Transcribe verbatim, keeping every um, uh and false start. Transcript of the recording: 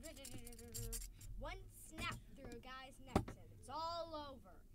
One snap through a guy's neck and it's all over.